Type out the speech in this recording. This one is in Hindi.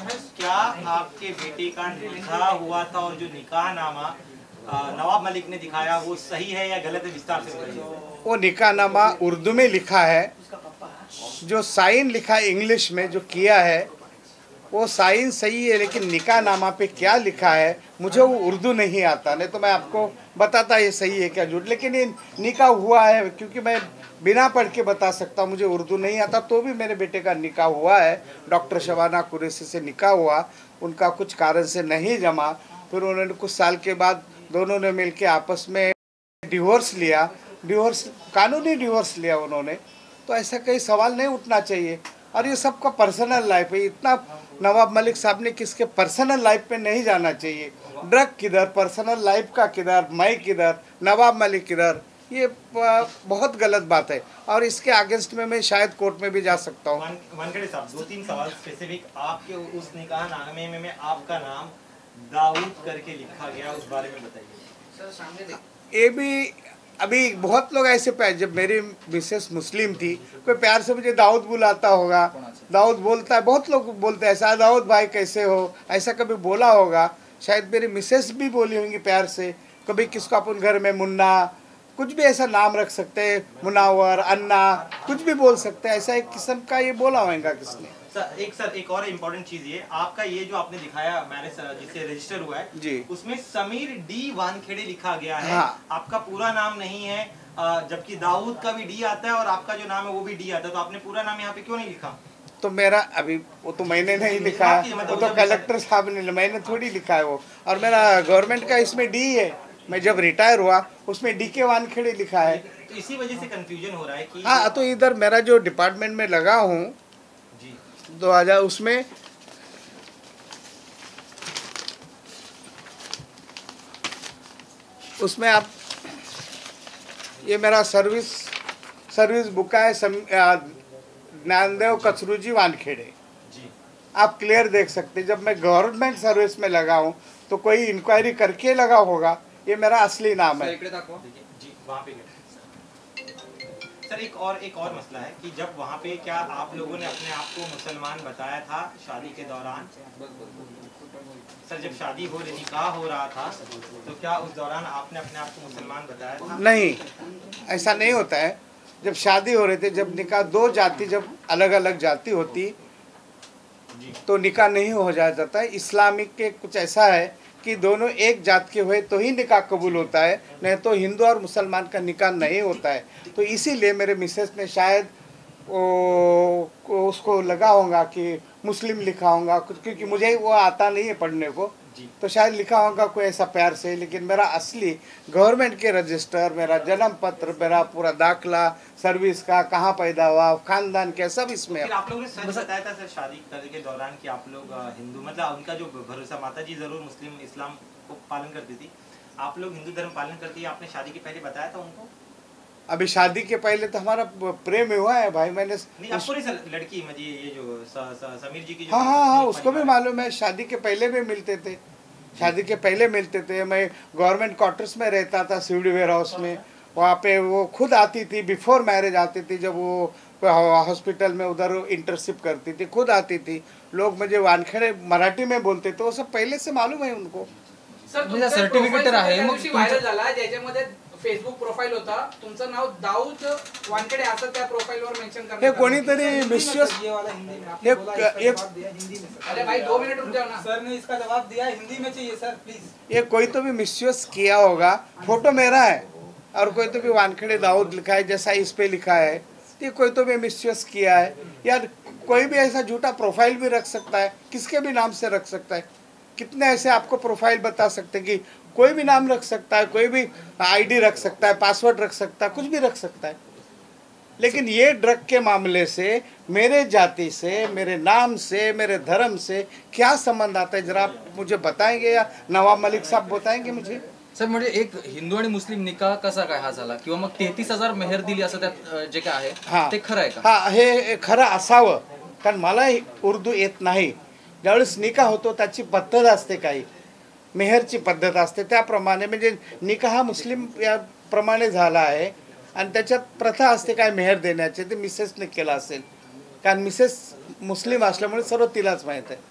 क्या आपके बेटे का निकाह हुआ था और जो निकाह नामा नवाब मलिक ने दिखाया वो सही है या गलत है, विस्तार से बताइए। वो निकाह नामा उर्दू में लिखा है, जो साइन लिखा है इंग्लिश में जो किया है वो साइन सही है, लेकिन निकाह नामा पे क्या लिखा है मुझे वो उर्दू नहीं आता, नहीं तो मैं आपको बताता ये सही है क्या झूठ। लेकिन ये निकाह हुआ है, क्योंकि मैं बिना पढ़ के बता सकता हूँ, मुझे उर्दू नहीं आता, तो भी मेरे बेटे का निकाह हुआ है। डॉक्टर शबाना कुरैशी से निकाह हुआ, उनका कुछ कारण से नहीं जमा, फिर उन्होंने कुछ साल के बाद दोनों ने मिल के आपस में डिवोर्स लिया, डिवोर्स कानूनी डिवोर्स लिया उन्होंने। तो ऐसा कई सवाल नहीं उठना चाहिए। और ये सबका पर्सनल लाइफ है, इतना नवाब मलिक साहब ने किसके पर्सनल लाइफ पे नहीं जाना चाहिए। ड्रग किधर, पर्सनल लाइफ का किधर, मैं किधर, नवाब मलिक किधर, ये बहुत गलत बात है। और इसके अगेंस्ट में मैं शायद कोर्ट में भी जा सकता हूँ। वानखेड़े साहब, 2-3 सवाल स्पेसिफिक। आपके उस निकाहनामे में आपका नाम दाऊद करके लिखा गया, उस बारे में बताइए। ये भी अभी बहुत लोग ऐसे जब मेरी मिसेस मुस्लिम थी, कोई प्यार से मुझे दाऊद बुलाता होगा, दाऊद बोलता है, बहुत लोग बोलते हैं ऐसा, दाऊद भाई कैसे हो, ऐसा कभी बोला होगा। शायद मेरी मिसेस भी बोली होंगी प्यार से। कभी किसको अपन घर में मुन्ना, कुछ भी ऐसा नाम रख सकते हैं, मुनावर, अन्ना, कुछ भी बोल सकते हैं। ऐसा एक किस्म का ये बोला होगा किसने। सर एक और इम्पोर्टेंट चीज, ये आपका ये जो आपने दिखाया मैरिज जिससे रजिस्टर हुआ है जी, उसमें समीर डी वानखेड़े लिखा गया है। हाँ। आपका पूरा नाम नहीं है, जबकि दाऊद का भी डी आता है और आपका जो नाम है वो भी डी आता है, तो आपने पूरा नाम यहाँ पे क्यों नहीं लिखा? तो मेरा अभी वो तो मैंने नहीं लिखा है, वो तो कलेक्टर साहब ने, मैंने थोड़ी लिखा है वो। और मेरा गवर्नमेंट का इसमें डी है, मैं जब रिटायर हुआ उसमें डी के वानखेड़े लिखा है। तो इसी वजह से कंफ्यूजन हो रहा है कि हाँ, तो इधर मेरा जो डिपार्टमेंट में लगा हूँ 2000 उसमें आप ये मेरा सर्विस बुक है, ज्ञानदेव कचरूजी वानखेड़े, आप क्लियर देख सकते हैं। जब मैं गवर्नमेंट सर्विस में लगा हूँ तो कोई इंक्वायरी करके लगा होगा, ये मेरा असली नाम है। सर एक और मसला है कि जब वहाँ पे क्या आप लोगों ने अपने आप को मुसलमान बताया था शादी के दौरान? सर जब शादी निकाह हो रहा था तो क्या उस दौरान आपने अपने आप को मुसलमान बताया था? नहीं, ऐसा नहीं होता है। जब शादी हो रही थी, जब निकाह दो जाति जब अलग अलग जाति होती तो निकाह नहीं हो जाता है। इस्लामिक के कुछ ऐसा है कि दोनों एक जात के हुए तो ही निकाह कबूल होता है, नहीं तो हिंदू और मुसलमान का निकाह नहीं होता है। तो इसीलिए मेरे मिसेस ने शायद उसको लगा होगा कि मुस्लिम लिखा होगा कुछ, क्योंकि मुझे वो आता नहीं है पढ़ने को, तो शायद लिखा होगा कोई ऐसा प्यार से। लेकिन मेरा असली गवर्नमेंट के रजिस्टर, मेरा जन्म पत्र, मेरा पूरा दाखला, सर्विस का, कहाँ पैदा हुआ, खानदान क्या, सब इसमें। आप लोगों ने सच बताया था सर शादी करने के दौरान कि आप लोग हिंदू, मतलब उनका जो भरोसा, माता जी जरूर मुस्लिम इस्लाम को पालन करती थी, आप लोग हिंदू धर्म पालन करती है, आपने शादी के पहले बताया था उनको? अभी शादी के पहले तो हमारा प्रेम हुआ है भाई, मैंने आपको नहीं सर, लड़की मुझे ये जो समीर जी की जो, हाँ, उसको भी मालूम है। शादी के पहले भी मिलते थे, शादी के पहले मिलते थे। मैं गवर्नमेंट क्वार्टर्स में रहता था सीडी वेयर हाउस में, वहाँ पे वो खुद आती थी, बिफोर मैरिज आती थी, जब वो हॉस्पिटल में उधर इंटर्नशिप करती थी, खुद आती थी। लोग मुझे वानखेड़े मराठी में बोलते थे, वो सब पहले से मालूम है उनको। सर सर्टिफिकेट आहे, मग व्हायरल झाला ज्याच्यामध्ये फेसबुक प्रोफाइल होता, तुमचं नाव दाऊद वानखेड़े असं त्या प्रोफाइलवर मेंशन करण्यात हे कोणीतरी मिसयूज, अरे भाई 2 मिनट रुक जाओ ना। सर ने इसका जवाब दिया, हिंदी में चाहिए सर प्लीज। ये कोई तो भी मिसयूज किया होगा। फोटो मेरा है और कोई तो भी वानखेड़े दाऊद लिखा है, जैसा इस पे लिखा है, ये कोई तो भी मिसयूज किया है। यार कोई भी ऐसा झूठा प्रोफाइल भी रख सकता है, किसके भी नाम से रख सकता है। कितने ऐसे आपको प्रोफाइल बता सकते हैं कि कोई भी नाम रख सकता है, कोई भी आईडी रख सकता है, पासवर्ड रख सकता है, कुछ भी रख सकता है। लेकिन ये ड्रग के मामले से मेरे जाति से, मेरे नाम से, मेरे धर्म से क्या संबंध आता है, जरा आप मुझे बताएंगे या नवाब मलिक साहब बताएंगे मुझे? सर म्हणजे एक हिंदू आणि मुस्लिम निकाह कसा काय हा झाला, किंवा मग 33,000 मेहर दिली असं त्यात जे काय आहे ते खरं आहे का? हा, हे खरं असावं, कारण मला उर्दू येत नाही। ज्यावेळेस निकाह होतो त्याची पद्धत असते, काही मेहरची पद्धत असते, त्याप्रमाणे म्हणजे निकाह हा मुस्लिम या प्रमाणे झाला आहे आणि त्याच्यात प्रथा असते काय मेहर देण्याची, ते मिसेसने केला असेल, कारण मिसेस मुस्लिम असल्यामुळे सर्व तिलाच माहीत आहे।